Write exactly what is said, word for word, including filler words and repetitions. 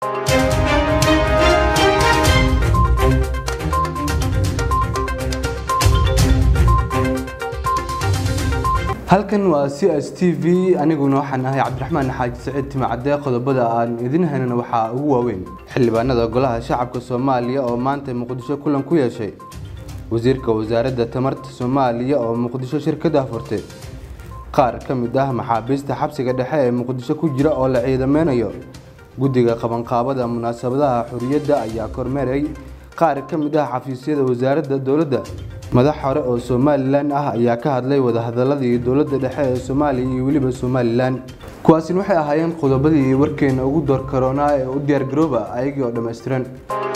halkan waa C S T V aniguna waxaan ahay Cabdiraxmaan Xaaji Saciid Timacade qodobada aan idin haynana waxa ugu waaweyn xildhibaanada golaha shacabka Soomaaliya oo maanta Muqdisho kulan ku yeeshay wasiirka wasaaradda tamarta Soomaaliya oo Muqdisho shirkada furtay qaar kamid ah maxaabiista xabsiga dhexe ee Muqdisho ku jira oo la ciidameynayo guddiga qabanqaabada munaasabadaha xuriyadda ayaa kormeeray qaar kamid ah xafiisyada wasaaradda dawladda madax hore oo Somaliland ah ayaa ka hadlay wada hadaladii dawladda dhexe ee Soomaaliya iyo waliba Somaliland kuwaasina waxay ahaayeen qodobadii warkeena ugu door corona ee u diyaar garooba ayagoo dhameystiran